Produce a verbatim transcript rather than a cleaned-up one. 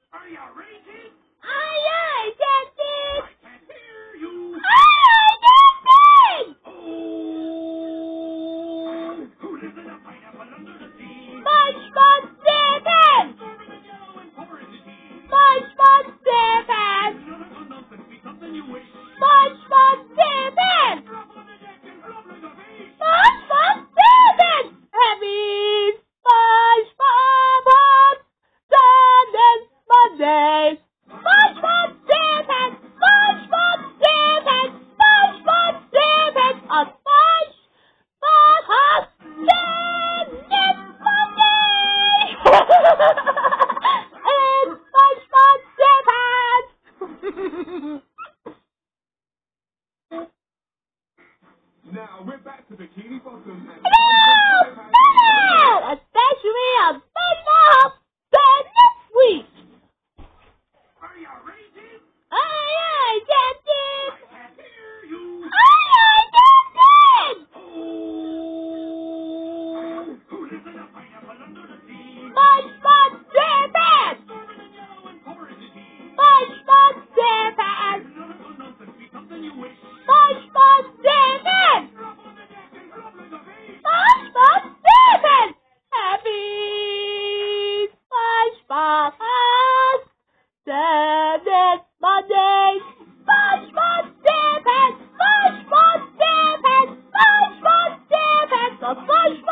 Are you ready, kid? Aye, aye, Captain! I can't hear you. Aye, aye, Captain! Oh, who lives in a pineapple under the sea? SpongeBob SquarePants! Storming and yellow and porridge. SpongeBob SquarePants! Another one nonsense, be something you wish. SpongeBob SquarePants! Drop on the deck and flop like a fish. SpongeBob SquarePants! Happy SpongeBob on Sundays, Mondays! SpongeBob SquarePants! SpongeBob SquarePants! SpongeBob SquarePants! A SpongeBob has Sundays, Mondays! It's SpongeBob SquarePants! Now we're back to Bikini Bottom and No! No! Especially on SpongeBob the next week! are you ready, kid? Aye, aye, Captain! I can't hear you. Aye, aye, Captain! Oh, who lives in a pineapple under the sea? SpongeBob SquarePants! Storming and yellow and porridge. SpongeBob SquarePants! Another one nonsense, be something you wish. SpongeBob SquarePants! Drop on the deck and flop like a fish. SpongeBob SquarePants! Happy SpongeBob has Sundays, Mondays! SpongeBob SquarePants! SpongeBob SquarePants! SpongeBob SquarePants! The SpongeBob